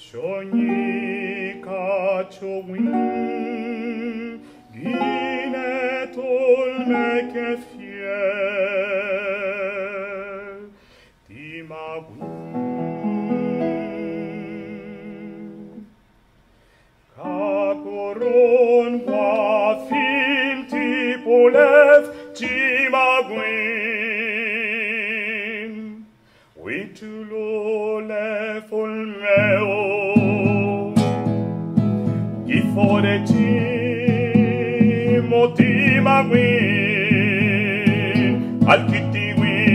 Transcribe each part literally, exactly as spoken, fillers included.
Sognika csogwin, gine tol neked fiel, ti maguin. Caporon va fil ti polev, ti maguin. Uitulo le fol meo, Gifore ti moti maguin, al kiti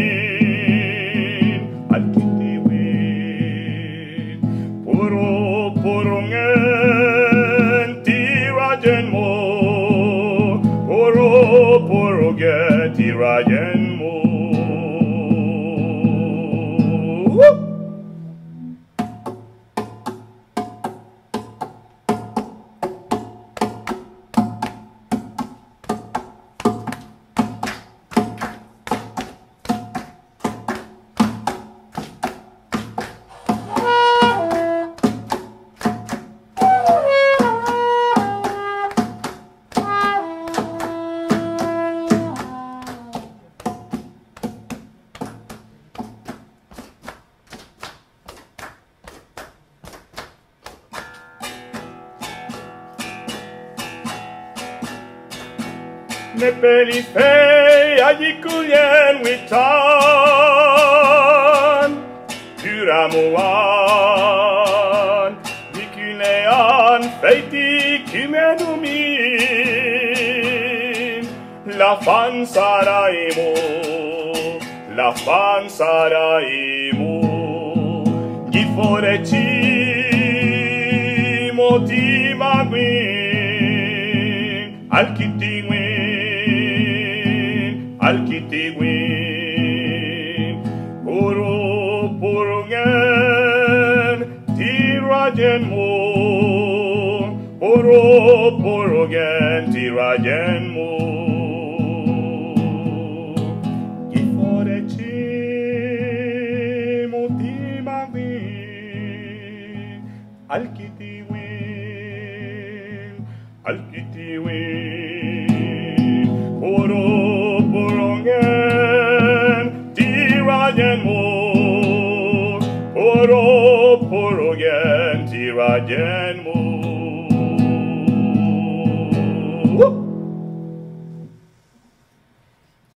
win, al kiti win. Puro puro ngen ti rajen mo, puro puro gen ti rajen mo. Ne pelifei allí culien witan, Duramuan, Nikulean, feiti kimenumin, La fan saraimu, La fan saraimu, Gifore ti moti maguin, al kiti al kitiguin, puro puro ngen ti rajen mo, puro puro ngen ti rajen mo. Gifore ti mo ti maguin, al kitiguin, al kitiguin, puro Puro, puro gen ti rajen mo.